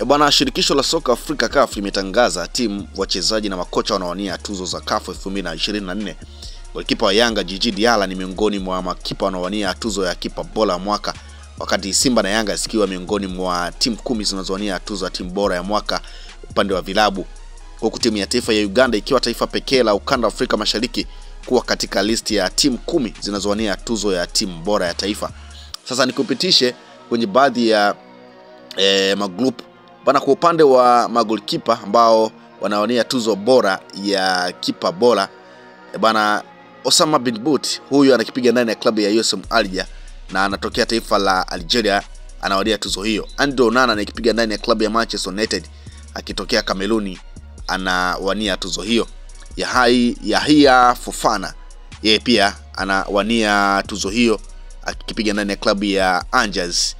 Bwana, shirikisho la soka Afrika CAF limetangaza timu, wachezaji na makocha wanaowania tuzo za CAF 2024. Golikipa wa Yanga Diarra ni miongoni mwa makipa wanaowania tuzo ya kipa bora ya mwaka, wakati Simba na Yanga zikiwa miongoni mwa timu 10 zinazowania tuzo ya timu bora ya mwaka upande wa vilabu, huku timu ya taifa ya Uganda ikiwa taifa pekee la ukanda wa Afrika Mashariki kuwa katika listi ya timu 10 zinazowania tuzo ya timu bora ya taifa. Sasa nikupitishe kwenye baadhi ya magroup bana. Kwa upande wa magolikipa ambao wanawania tuzo bora ya kipa bora bana, Osama bin Bout, huyu anakipiga ndani ya klabu ya USM Alger na anatokea taifa la Algeria, anawania tuzo hiyo. Onana anakipiga ndani ya klabu ya Manchester United akitokea Kameruni, anawania tuzo hiyo. Yahia Fofana, yeye pia anawania tuzo hiyo akipiga ndani ya klabu ya Angers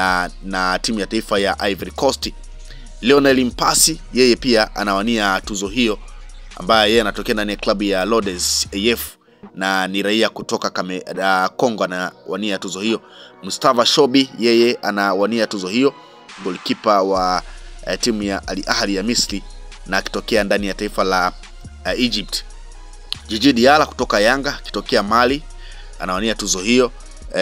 na timu ya taifa ya Ivory Coast. Lionel Mpasi, yeye pia anawania tuzo hiyo, ambaye yeye anatokea ndani ya klabu ya Lodes AF na ni raia kutoka Kongo, anawania tuzo hiyo. Mustafa Shobi, yeye anawania tuzo hiyo, golikipa wa timu ya Al Ahly ya Misri na akitokea ndani ya taifa la Egypt. Diarra kutoka Yanga akitokea Mali anawania tuzo hiyo.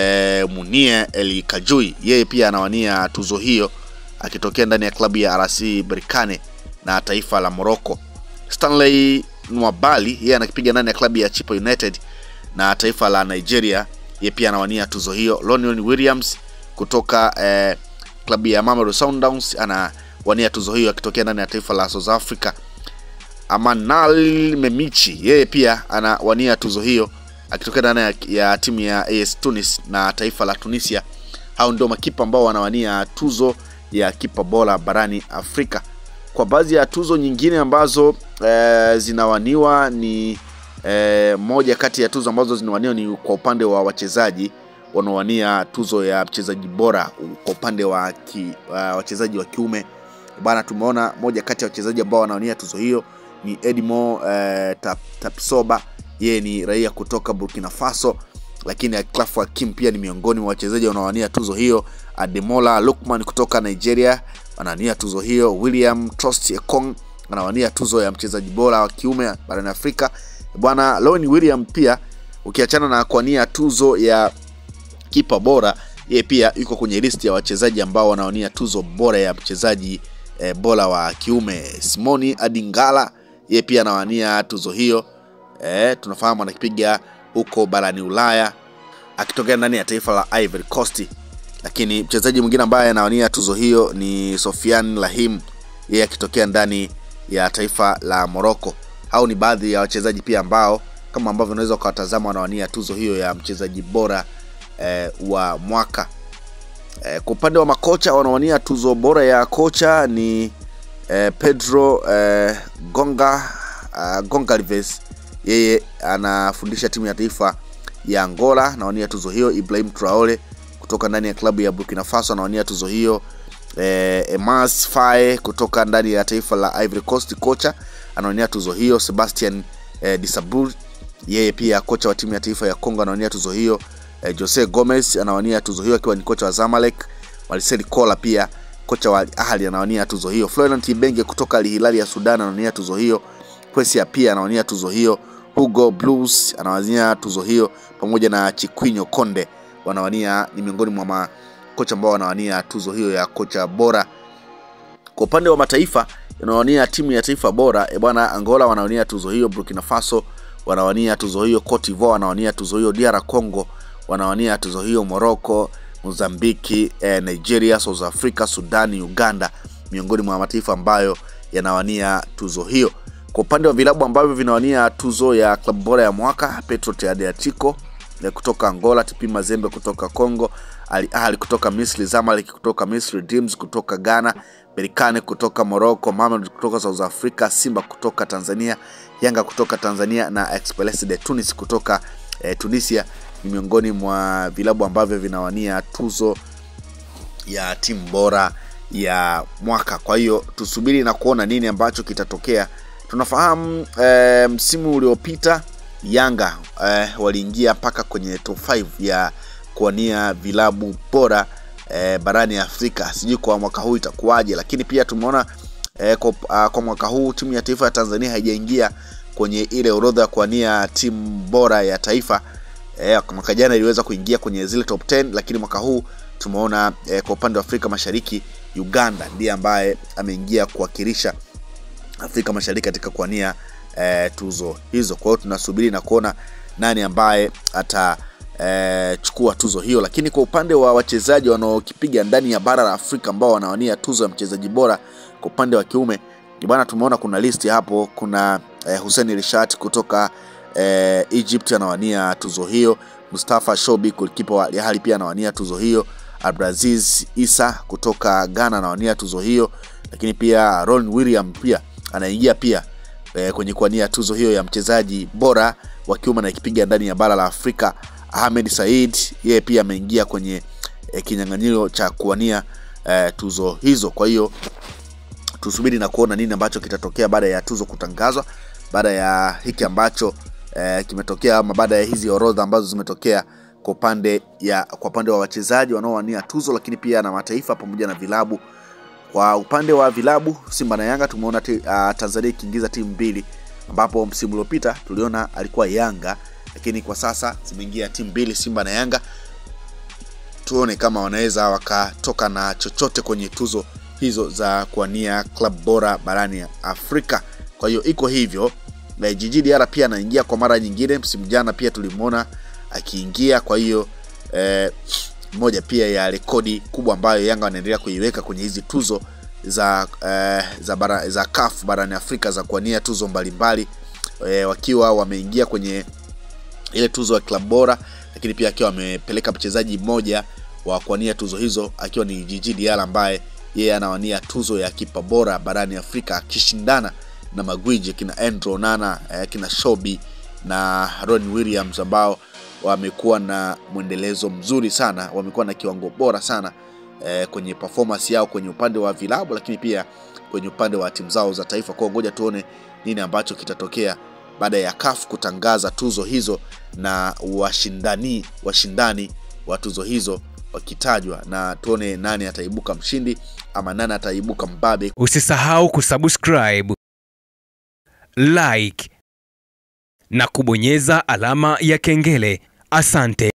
Munia El Kajui, yeye pia anawania tuzo hiyo akitokea ndani ya klabu ya RC Berkane na taifa la Morocco. Stanley Nwabali, yeye anakipiga ndani ya klabu ya Chipa United na taifa la Nigeria, yeye pia anawania tuzo hiyo. Lionel Williams kutoka klabu ya Mamelodi Sundowns anawania tuzo hiyo akitokea ndani ya taifa la South Africa. Amanal Memichi, yeye pia anawania tuzo hiyo akitokea ndani ya timu ya AS Tunis na taifa la Tunisia. Hao ndio makipa ambao wanawania tuzo ya kipa bora barani Afrika. Kwa baadhi ya tuzo nyingine ambazo zinawaniwa ni moja kati ya tuzo ambazo zinawaniwa ni kwa upande wa wachezaji wanaowania tuzo ya mchezaji bora kwa upande wa wachezaji wa kiume bana. Tumeona moja kati ya wachezaji ambao wanawania tuzo hiyo ni Edmo Tapsoba, yeye ni raia kutoka Burkina Faso, lakini Aklaf Hakim pia ni miongoni mwa wachezaji wanaowania tuzo hiyo. Ademola Lukman kutoka Nigeria anawania tuzo hiyo. William Trust Ekong anawania tuzo ya mchezaji bora wa kiume barani Afrika bwana. Lowen William pia, ukiachana na kuania tuzo ya kipa bora, yeye pia yuko kwenye listi ya wachezaji ambao wanawania tuzo bora ya mchezaji bora wa kiume. Simoni Adingala, yeye pia anawania tuzo hiyo. Tunafahamu anakipiga huko barani Ulaya akitokea ndani ya taifa la Ivory Coast. Lakini mchezaji mwingine ambaye anawania tuzo hiyo ni Sofiane Lahim, yeye akitokea ndani ya taifa la Morocco. Hao ni baadhi ya wachezaji pia ambao kama ambavyo unaweza kuwatazama wanawania tuzo hiyo ya mchezaji bora wa mwaka. Kwa upande wa makocha wanawania tuzo bora ya kocha ni Pedro Gonçalves, yeye anafundisha timu ya taifa ya Angola, anawania tuzo hiyo. Ibrahim Traore kutoka ndani ya klabu ya Burkina Faso anawania tuzo hiyo. Emas Faye kutoka ndani ya taifa la Ivory Coast, kocha anawania tuzo hiyo. Sebastian Disabur, yeye pia kocha wa timu ya taifa ya Kongo, anawania tuzo hiyo. Jose Gomez anawania tuzo hiyo akiwa ni kocha wa Zamalek. Marcel Kola pia kocha wa Al Ahly anawania tuzo hiyo. Florent Ibenge kutoka Al Hilal ya Sudan anawania tuzo hiyo. Kwesi pia anawania tuzo hiyo. Hugo Blues anawania tuzo hiyo pamoja na Chikwinyo Konde wanawania, ni miongoni mwa kocha ambao wanawania tuzo hiyo ya kocha bora. Kwa upande wa mataifa wanawania timu ya taifa bora bwana, Angola wanawania tuzo hiyo, Burkina Faso wanawania tuzo hiyo, Cote d'Ivoire wanawania tuzo hiyo, DR Congo wanawania tuzo hiyo, Morocco, Mozambiki, Nigeria, South Africa, Sudan, Uganda miongoni mwa mataifa ambayo yanawania tuzo hiyo. Kwa upande wa vilabu ambavyo vinawania tuzo ya klabu bora ya mwaka, Petro Atletico kutoka Angola, TP Mazembe kutoka Kongo, Al Ahly kutoka Misri, Zamalek kutoka Misri, Dreams kutoka Ghana, Berkane kutoka Morocco, Mamelodi kutoka South Africa, Simba kutoka Tanzania, Yanga kutoka Tanzania na Express de Tunis kutoka Tunisia ni miongoni mwa vilabu ambavyo vinawania tuzo ya timu bora ya mwaka. Kwa hiyo tusubiri na kuona nini ambacho kitatokea. Tunafahamu msimu uliopita Yanga waliingia mpaka kwenye top 5 ya kuwania vilabu bora barani Afrika. Sijui kwa mwaka huu itakuwaje, lakini pia tumeona kwa mwaka huu timu ya taifa ya Tanzania haijaingia kwenye ile orodha ya kuania timu bora ya taifa. Mwaka jana iliweza kuingia kwenye zile top 10, lakini mwaka huu tumeona kwa upande wa Afrika Mashariki Uganda ndiye ambaye ameingia kuwakilisha Afrika Mashariki katika kuania tuzo hizo. Kwa hiyo tunasubiri na kuona nani ambaye atachukua tuzo hiyo. Lakini kwa upande wa wachezaji wanaokipiga ndani ya bara la Afrika ambao wanawania tuzo ya mchezaji bora kwa upande wa kiume, bwana, tumeona kuna listi hapo. Kuna Hussein Rishat kutoka Egypt anawania tuzo hiyo. Mustafa Shobi goalkeeper wa Al Ahly pia anawania tuzo hiyo. Abdulaziz Isa kutoka Ghana anawania tuzo hiyo. Lakini pia Ron William pia anaingia pia kwenye kuania tuzo hiyo ya mchezaji bora wa kiume na ikipiga ndani ya bara la Afrika. Ahmed Said yeye pia ameingia kwenye kinyang'anyiro cha kuania tuzo hizo. Kwa hiyo tusubiri na kuona nini ambacho kitatokea baada ya tuzo kutangazwa, baada ya hiki ambacho kimetokea, ama baada ya hizi orodha ambazo zimetokea kwa upande wa wachezaji wanaowania tuzo, lakini pia na mataifa pamoja na vilabu. Kwa upande wa vilabu, Simba na Yanga tumeona Tanzania ikiingiza timu mbili, ambapo msimu uliopita tuliona alikuwa Yanga, lakini kwa sasa zimeingia timu mbili, Simba na Yanga. Tuone kama wanaweza wakatoka na chochote kwenye tuzo hizo za kuania club bora barani Afrika. Kwa hiyo iko hivyo. Diarra pia anaingia kwa mara nyingine. Msimu jana pia tulimuona akiingia. Kwa hiyo moja pia ya rekodi kubwa ambayo Yanga wanaendelea kuiweka kwenye hizi tuzo za CAF barani Afrika za kuania tuzo mbalimbali, wakiwa wameingia kwenye ile tuzo ya club bora, lakini pia akiwa amepeleka mchezaji mmoja wa kuania tuzo hizo akiwa ni Diarra ambaye yeye anawania tuzo ya kipa bora barani Afrika, akishindana na magwiji kina Onana, kina Shobi na Ron Williams ambao wamekuwa na mwendelezo mzuri sana, wamekuwa na kiwango bora sana kwenye performance yao kwenye upande wa vilabu, lakini pia kwenye upande wa timu zao za taifa. Kwa ngoja tuone nini ambacho kitatokea baada ya CAF kutangaza tuzo hizo na washindani wa tuzo hizo wakitajwa, na tuone nani ataibuka mshindi ama nani ataibuka mbabe. Usisahau kusubscribe, like na kubonyeza alama ya kengele. Asante.